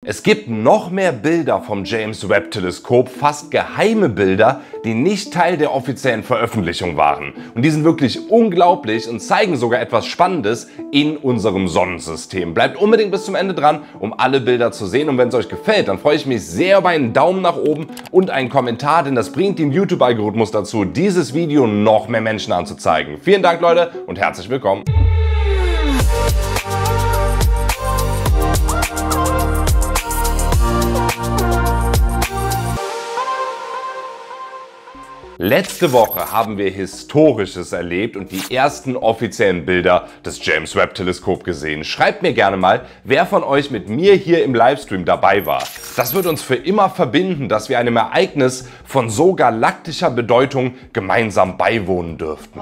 Es gibt noch mehr Bilder vom James Webb Teleskop, fast geheime Bilder, die nicht Teil der offiziellen Veröffentlichung waren. Und die sind wirklich unglaublich und zeigen sogar etwas Spannendes in unserem Sonnensystem. Bleibt unbedingt bis zum Ende dran, um alle Bilder zu sehen. Und wenn es euch gefällt, dann freue ich mich sehr über einen Daumen nach oben und einen Kommentar, denn das bringt den YouTube-Algorithmus dazu, dieses Video noch mehr Menschen anzuzeigen. Vielen Dank, Leute, und herzlich willkommen. Letzte Woche haben wir Historisches erlebt und die ersten offiziellen Bilder des James Webb Teleskop gesehen. Schreibt mir gerne mal, wer von euch mit mir hier im Livestream dabei war. Das wird uns für immer verbinden, dass wir einem Ereignis von so galaktischer Bedeutung gemeinsam beiwohnen dürften.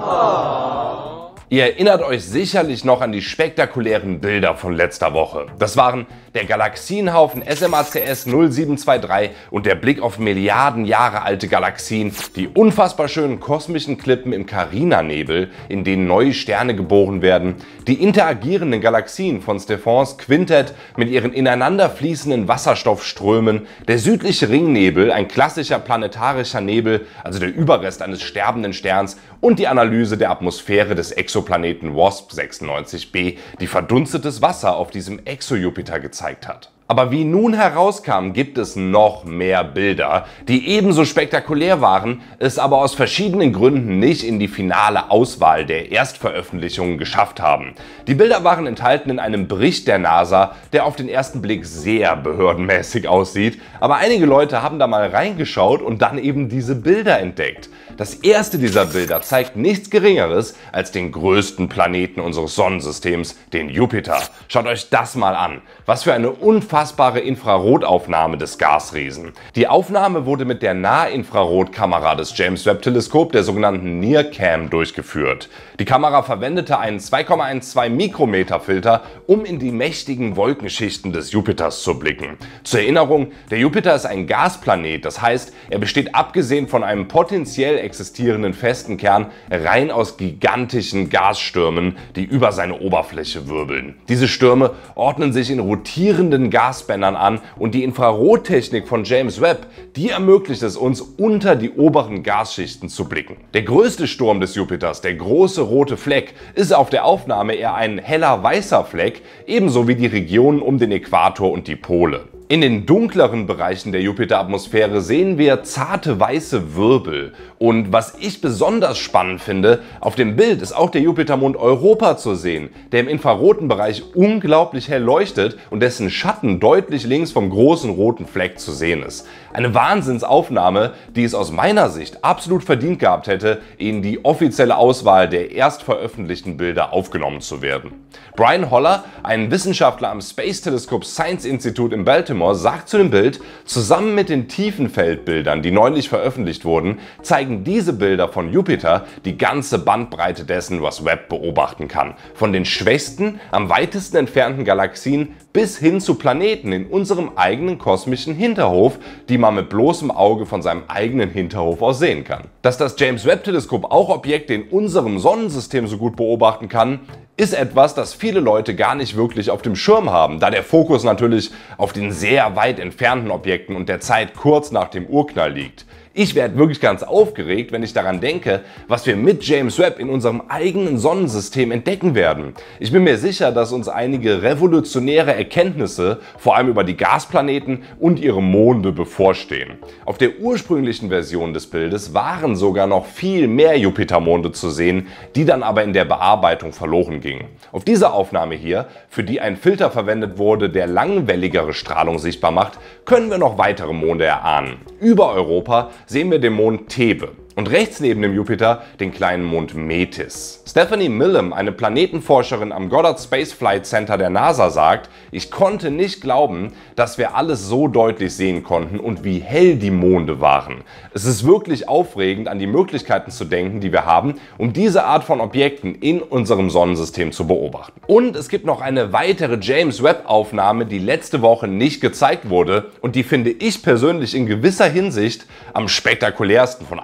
Ihr erinnert euch sicherlich noch an die spektakulären Bilder von letzter Woche. Das waren der Galaxienhaufen SMACS 0723 und der Blick auf Milliarden Jahre alte Galaxien, die unfassbar schönen kosmischen Klippen im Carina-Nebel, in denen neue Sterne geboren werden, die interagierenden Galaxien von Stephans Quintett mit ihren ineinander fließenden Wasserstoffströmen, der südliche Ringnebel, ein klassischer planetarischer Nebel, also der Überrest eines sterbenden Sterns, und die Analyse der Atmosphäre des Exoplaneten WASP 96b, die verdunstetes Wasser auf diesem Exojupiter gezeigt hat. Aber wie nun herauskam, gibt es noch mehr Bilder, die ebenso spektakulär waren, es aber aus verschiedenen Gründen nicht in die finale Auswahl der Erstveröffentlichungen geschafft haben. Die Bilder waren enthalten in einem Bericht der NASA, der auf den ersten Blick sehr behördenmäßig aussieht, aber einige Leute haben da mal reingeschaut und dann eben diese Bilder entdeckt. Das erste dieser Bilder zeigt nichts Geringeres als den größten Planeten unseres Sonnensystems, den Jupiter. Schaut euch das mal an. Was für eine unfassbare Infrarotaufnahme des Gasriesen. Die Aufnahme wurde mit der Nahinfrarotkamera des James Webb Teleskop, der sogenannten NIRCam, durchgeführt. Die Kamera verwendete einen 2,12 Mikrometer Filter, um in die mächtigen Wolkenschichten des Jupiters zu blicken. Zur Erinnerung, der Jupiter ist ein Gasplanet, das heißt, er besteht abgesehen von einem potenziell existierenden festen Kern rein aus gigantischen Gasstürmen, die über seine Oberfläche wirbeln. Diese Stürme ordnen sich in rotierenden Gasbändern an und die Infrarottechnik von James Webb, die ermöglicht es uns, unter die oberen Gasschichten zu blicken. Der größte Sturm des Jupiters, der große rote Fleck, ist auf der Aufnahme eher ein heller weißer Fleck, ebenso wie die Regionen um den Äquator und die Pole. In den dunkleren Bereichen der Jupiteratmosphäre sehen wir zarte weiße Wirbel. Und was ich besonders spannend finde, auf dem Bild ist auch der Jupitermond Europa zu sehen, der im infraroten Bereich unglaublich hell leuchtet und dessen Schatten deutlich links vom großen roten Fleck zu sehen ist. Eine Wahnsinnsaufnahme, die es aus meiner Sicht absolut verdient gehabt hätte, in die offizielle Auswahl der erstveröffentlichten Bilder aufgenommen zu werden. Brian Holler, ein Wissenschaftler am Space Telescope Science Institute in Baltimore, sagt zu dem Bild: Zusammen mit den Tiefenfeldbildern, die neulich veröffentlicht wurden, zeigen diese Bilder von Jupiter die ganze Bandbreite dessen, was Webb beobachten kann. Von den schwächsten, am weitesten entfernten Galaxien bis hin zu Planeten in unserem eigenen kosmischen Hinterhof, die man mit bloßem Auge von seinem eigenen Hinterhof aus sehen kann. Dass das James Webb Teleskop auch Objekte in unserem Sonnensystem so gut beobachten kann, ist etwas, das viele Leute gar nicht wirklich auf dem Schirm haben, da der Fokus natürlich auf den sehr weit entfernten Objekten und der Zeit kurz nach dem Urknall liegt. Ich werde wirklich ganz aufgeregt, wenn ich daran denke, was wir mit James Webb in unserem eigenen Sonnensystem entdecken werden. Ich bin mir sicher, dass uns einige revolutionäre Erkenntnisse, vor allem über die Gasplaneten und ihre Monde, bevorstehen. Auf der ursprünglichen Version des Bildes waren sogar noch viel mehr Jupitermonde zu sehen, die dann aber in der Bearbeitung verloren gingen. Auf dieser Aufnahme hier, für die ein Filter verwendet wurde, der langwelligere Strahlung sichtbar macht, können wir noch weitere Monde erahnen. Über Europa sehen wir den Mond Thebe und rechts neben dem Jupiter den kleinen Mond Metis. Stephanie Millam, eine Planetenforscherin am Goddard Space Flight Center der NASA, sagt: Ich konnte nicht glauben, dass wir alles so deutlich sehen konnten und wie hell die Monde waren. Es ist wirklich aufregend, an die Möglichkeiten zu denken, die wir haben, um diese Art von Objekten in unserem Sonnensystem zu beobachten. Und es gibt noch eine weitere James Webb Aufnahme, die letzte Woche nicht gezeigt wurde und die finde ich persönlich in gewisser Hinsicht am spektakulärsten von all diesen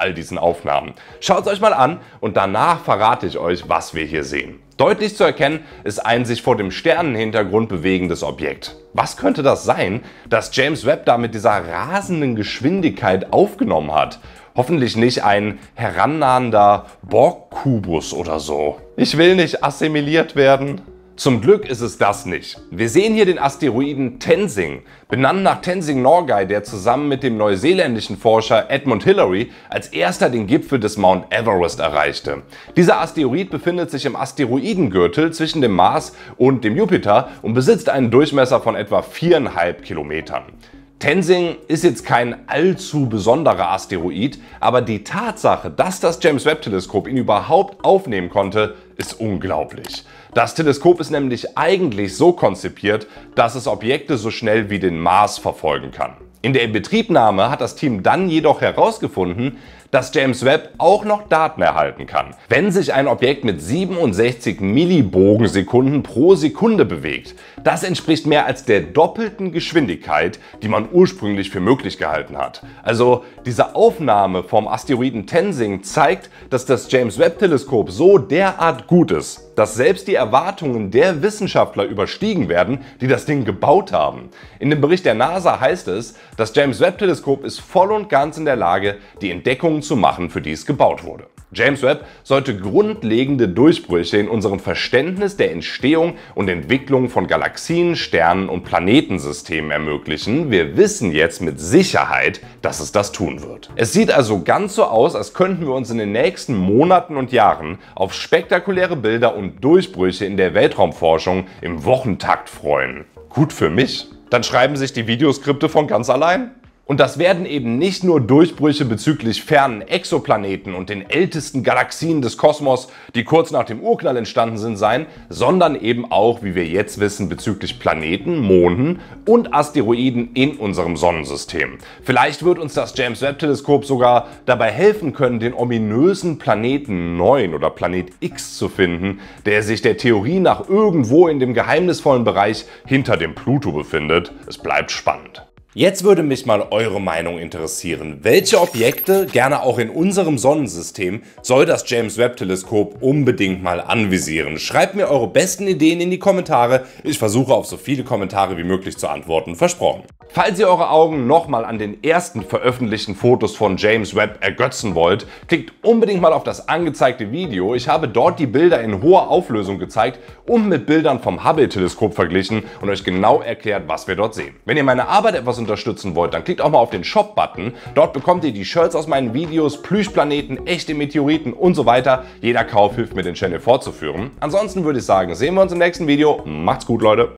Aufnahmen. Schaut es euch mal an und danach verrate ich euch, was wir hier sehen. Deutlich zu erkennen ist ein sich vor dem Sternenhintergrund bewegendes Objekt. Was könnte das sein, das James Webb da mit dieser rasenden Geschwindigkeit aufgenommen hat? Hoffentlich nicht ein herannahender Borg-Kubus oder so. Ich will nicht assimiliert werden. Zum Glück ist es das nicht. Wir sehen hier den Asteroiden Tenzing, benannt nach Tenzing Norgay, der zusammen mit dem neuseeländischen Forscher Edmund Hillary als erster den Gipfel des Mount Everest erreichte. Dieser Asteroid befindet sich im Asteroidengürtel zwischen dem Mars und dem Jupiter und besitzt einen Durchmesser von etwa 4,5 Kilometern. Tenzing ist jetzt kein allzu besonderer Asteroid, aber die Tatsache, dass das James Webb Teleskop ihn überhaupt aufnehmen konnte, ist unglaublich. Das Teleskop ist nämlich eigentlich so konzipiert, dass es Objekte so schnell wie den Mars verfolgen kann. In der Inbetriebnahme hat das Team dann jedoch herausgefunden, dass James Webb auch noch Daten erhalten kann, wenn sich ein Objekt mit 67 Millibogensekunden pro Sekunde bewegt. Das entspricht mehr als der doppelten Geschwindigkeit, die man ursprünglich für möglich gehalten hat. Also diese Aufnahme vom Asteroiden Tenzing zeigt, dass das James Webb Teleskop so derart gut ist, dass selbst die Erwartungen der Wissenschaftler überstiegen werden, die das Ding gebaut haben. In dem Bericht der NASA heißt es, das James Webb Teleskop ist voll und ganz in der Lage, die Entdeckungen zu machen, für die es gebaut wurde. James Webb sollte grundlegende Durchbrüche in unserem Verständnis der Entstehung und Entwicklung von Galaxien, Sternen und Planetensystemen ermöglichen. Wir wissen jetzt mit Sicherheit, dass es das tun wird. Es sieht also ganz so aus, als könnten wir uns in den nächsten Monaten und Jahren auf spektakuläre Bilder und Durchbrüche in der Weltraumforschung im Wochentakt freuen. Gut für mich. Dann schreiben sich die Videoskripte von ganz allein. Und das werden eben nicht nur Durchbrüche bezüglich fernen Exoplaneten und den ältesten Galaxien des Kosmos, die kurz nach dem Urknall entstanden sind, sein, sondern eben auch, wie wir jetzt wissen, bezüglich Planeten, Monden und Asteroiden in unserem Sonnensystem. Vielleicht wird uns das James Webb Teleskop sogar dabei helfen können, den ominösen Planeten 9 oder Planet X zu finden, der sich der Theorie nach irgendwo in dem geheimnisvollen Bereich hinter dem Pluto befindet. Es bleibt spannend. Jetzt würde mich mal eure Meinung interessieren. Welche Objekte, gerne auch in unserem Sonnensystem, soll das James Webb Teleskop unbedingt mal anvisieren? Schreibt mir eure besten Ideen in die Kommentare. Ich versuche auf so viele Kommentare wie möglich zu antworten, versprochen. Falls ihr eure Augen nochmal an den ersten veröffentlichten Fotos von James Webb ergötzen wollt, klickt unbedingt mal auf das angezeigte Video. Ich habe dort die Bilder in hoher Auflösung gezeigt und mit Bildern vom Hubble-Teleskop verglichen und euch genau erklärt, was wir dort sehen. Wenn ihr meine Arbeit etwas unterstützen wollt, dann klickt auch mal auf den Shop-Button. Dort bekommt ihr die Shirts aus meinen Videos, Plüschplaneten, echte Meteoriten und so weiter. Jeder Kauf hilft mir, den Channel fortzuführen. Ansonsten würde ich sagen, sehen wir uns im nächsten Video. Macht's gut, Leute!